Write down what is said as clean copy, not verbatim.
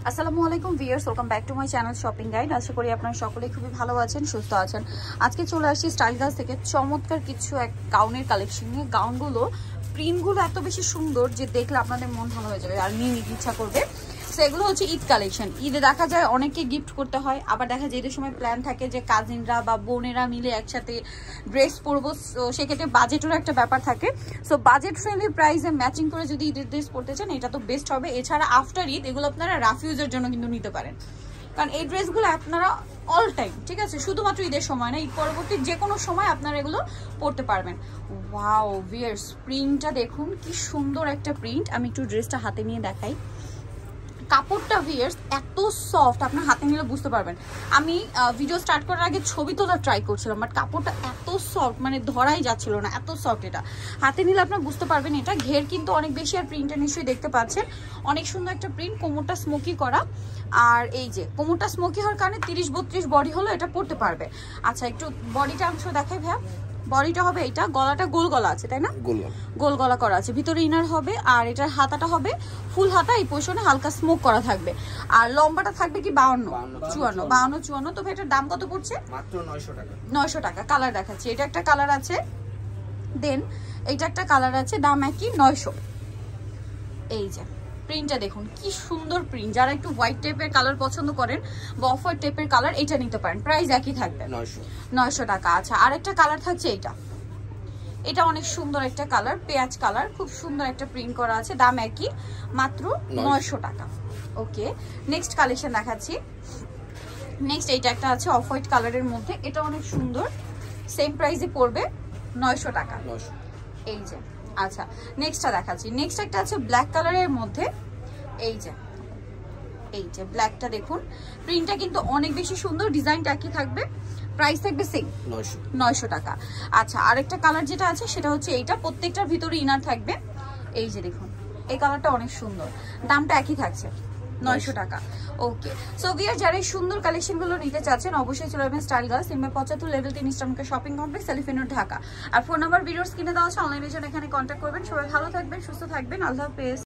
আসসালামু আলাইকুম viewers, welcome back to my channel shopping guide. আশা করি আপনারা সকলেই খুবই ভালো আছেন, সুস্থ আছেন। আজকে চলে আসি স্টাইল গার্লস থেকে চমৎকার কিছু এক গাউনের কালেকশন নিয়ে। গাউনগুলো প্রিন্টগুলো এত বেশি সুন্দর যে দেখলে আপনাদের মন ভালো হয়ে যাবে আর নিয়ে নিতে ইচ্ছা করবে। সো এগুলো হচ্ছে ঈদ কালেকশন। ঈদে দেখা যায় অনেকে গিফট করতে হয়, আবার দেখা যায় ঈদের সময় প্ল্যান থাকে যে কাজিনরা বা বোনেরা মিলে একসাথে ড্রেস পরবো। সো সেক্ষেত্রে বাজেটেরও একটা ব্যাপার থাকে। সো বাজেট ফ্রেন্ডলি প্রাইসে ম্যাচিং করে যদি ঈদের ড্রেস পরতে চান এটা তো বেস্ট হবে। এছাড়া আফটার ঈদ এগুলো আপনারা রাফিউজের জন্য কিন্তু নিতে পারেন, কারণ এই ড্রেসগুলো আপনারা অল টাইম, ঠিক আছে, শুধুমাত্র ঈদের সময় না, ঈদ পরবর্তী যে কোনো সময় আপনারা এগুলো পরতে পারবেন। ওয়াও ভিউয়ার্স, প্রিন্টটা দেখুন কি সুন্দর একটা প্রিন্ট। আমি একটু ড্রেসটা হাতে নিয়ে দেখাই। কাপড়টা ভিউয়ার্স এত সফট, আপনার হাতে নিলে বুঝতে পারবেন। আমি ভিডিও স্টার্ট করার আগে ছবি তোলার ট্রাই করছিলাম, বাট কাপড়টা এত সফট, মানে ধরাই যাচ্ছিল না, এত সফট। এটা হাতে নিলে আপনার বুঝতে পারবেন। এটা ঘের কিন্তু অনেক বেশি, আর প্রিন্টটা নিশ্চয়ই দেখতে পাচ্ছেন অনেক সুন্দর একটা প্রিন্ট। কোমরটা স্মোকি করা, আর এই যে কোমরটা স্মোকি হওয়ার কারণে 30-32 বডি হলো এটা পড়তে পারবে। আচ্ছা, একটু বডিটা অংশ দেখাই ভাইয়া। বডিটা হবে এটা, গলাটা গোল গলা আছে তাই না, গোল গলা করা আছে, ভিতরে ইনার হবে, আর এটার হাতাটা হবে ফুল হাতা, এই পোর্শনে হালকা স্মোক করা থাকবে। আর লম্বাটা থাকবে কি 52-54। তো ভাই এটার দাম কত পড়ছে? মাত্র 900 টাকা। 900 টাকা। কালার দেখাচ্ছি, এটা একটা কালার আছে, দেন এইটা একটা কালার আছে, দাম একই 900। এই যে প্রিন্টটা দেখুন কি সুন্দর প্রিন্ট। যারা একটু হোয়াইট টাইপের কালার পছন্দ করেন বা অফ হোয়াইট টাইপের কালার, এটা নিতে পারেন। প্রাইস একই থাকবে 900 টাকা। আচ্ছা, আরেকটা কালার থাকছে এটা, এটা অনেক সুন্দর একটা কালার, পেঁয়াজ কালার, খুব সুন্দর একটা প্রিন্ট করা আছে, দাম একই, মাত্র 900 টাকা। ওকে, নেক্সট কালেকশন দেখাচ্ছি। নেক্সট এইটা একটা আছে অফ হোয়াইট কালারের মধ্যে, এটা অনেক সুন্দর, সেম প্রাইসে পড়বে 900 টাকা। এই যে আচ্ছা, নেক্সটটা দেখাচ্ছি। নেক্সট একটা আছে ব্ল্যাক কালারের মধ্যে, এই যে ব্ল্যাকটা দেখুন, প্রিন্টটা কিন্তু অনেক বেশি সুন্দর, ডিজাইনটা একই থাকবে, প্রাইস থাকবে সেম 900 টাকা। আচ্ছা, আরেকটা কালার যেটা আছে সেটা হচ্ছে এইটা, প্রত্যেকটার ভিতরে ইনার থাকবে। এই যে দেখুন, এই কালারটা অনেক সুন্দর, দামটা একই থাকছে 900 টাকা। ওকে, সো ভিউয়ার যারা এই সুন্দর কালেকশনগুলো নিতে চাচ্ছেন অবশ্যই চলে আসবেন স্টাইল গার্লস, সিম্বা 75 লেভেল 3 ইস্টার্নকে শপিং কমপ্লেক্স, এলিফ্যান্ট ঢাকা। আর ফোন নাম্বার ভিডিওস কিনে দেওয়া আছে, অনলাইনের জন্য এখানে কন্ট্যাক্ট করবেন। সবাই ভালো থাকবেন, সুস্থ থাকবেন, আল্লাহ হাফেজ।